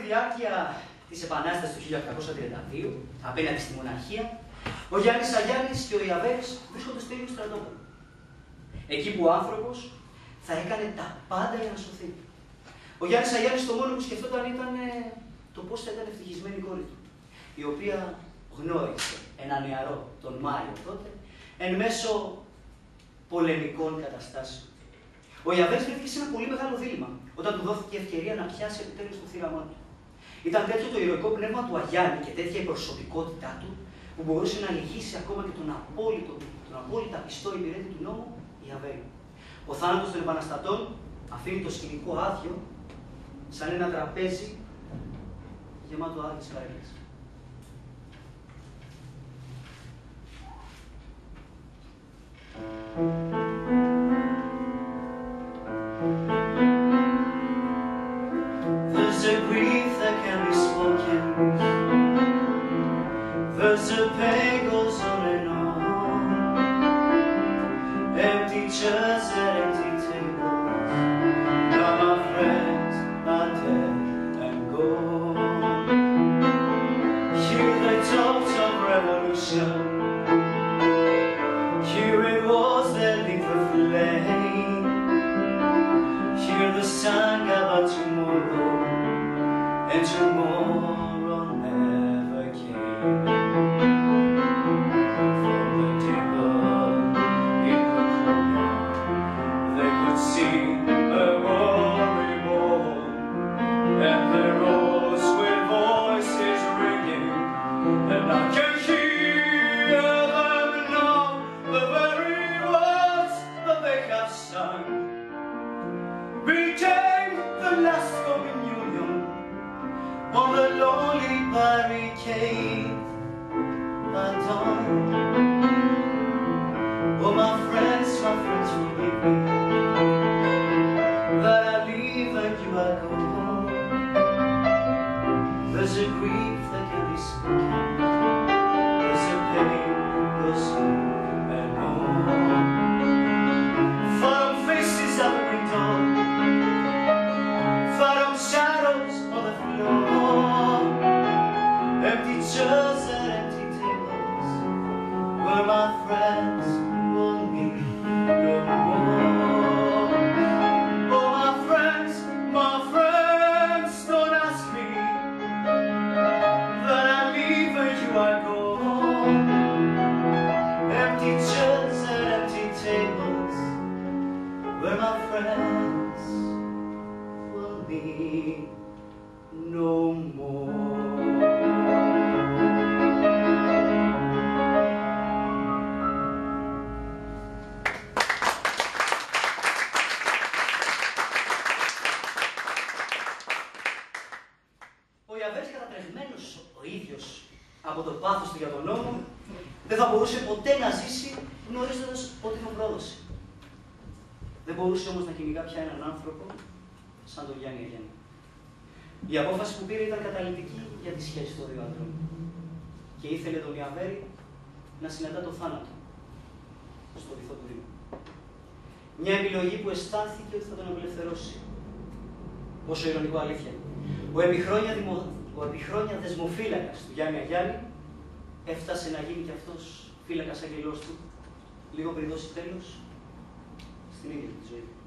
διάρκεια της Επανάστασης του 1832, απέναντι στη μοναρχία, ο Γιάννης Αγιάννης και ο Ιαβέρης βρίσκονται στο ίδιο στρατόπεδο. Εκεί που ο άνθρωπος θα έκανε τα πάντα για να σωθεί. Ο Γιάννης Αγιάννης το μόνο που σκεφτόταν ήταν το πώς θα ήταν ευτυχισμένη η κόρη του, η οποία γνώρισε ένα νεαρό τον Μάιο τότε, εν μέσω πολεμικών καταστάσεων. Ο Ιαβέρης βρέθηκε σε ένα πολύ μεγάλο δίλημμα, όταν του δόθηκε η ευκαιρία να πιάσει επιτέλους το θύραμά του. Ήταν τέτοιο το ηρωικό πνεύμα του Αγιάννη και τέτοια η προσωπικότητά του, που μπορούσε να λυγίσει ακόμα και τον απόλυτα πιστό υπηρέτη του νόμου, Ιαβέρη. Ο θάνατος των επαναστατών αφήνει το σκηνικό άδειο, σαν ένα τραπέζι γεμάτο άδειες καρέκλες. There's a grief that can't be spoken. There's a pain goes on and on. Empty chairs and empty tables. Now my friends are dead and gone. Hear the talks of revolution. Hear it was that lit the flame. Hear the song about tomorrow, and tomorrow never came. From the dimple in the corner, they could see a war reborn, and they rose with voices ringing, and I can hear them now, the very words that they have sung became the last communion on the lonely barricade at dawn. Oh, my friends, forgive me that I leave and you are gone. There's a grief that can be spoken. There's a pain goes on and on. From faces at the window, from shadows on the floor, empty chairs and empty tables, where my friends will meet no more. Oh, my friends, don't ask me that I leave where you are gone. Empty chairs and empty tables, where my friends will meet no more. Ο Ιαβέρης, κατατρεγμένος ο ίδιος από το πάθος του για τον νόμο, δεν θα μπορούσε ποτέ να ζήσει γνωρίζοντας ότι θα πρόδωσε. Δεν μπορούσε όμως να κυνηγά πια έναν άνθρωπο σαν τον Γιάννη Αγιάννη. Η απόφαση που πήρε ήταν καταλυτική για τη σχέση των δύο άντρων. Και ήθελε τον Ιαβέρη να συναντά το θάνατο στο βυθό του Ρήνου. Μια επιλογή που αισθάνθηκε ότι θα τον απελευθερώσει. Όσο ειρωνικό αλήθεια. Ο επιχρόνια δεσμοφύλακας του Γιάννη Αγιάννη έφτασε να γίνει κι αυτός φύλακας αγγελός του, λίγο πριν δώσει τέλος στην ίδια τη ζωή.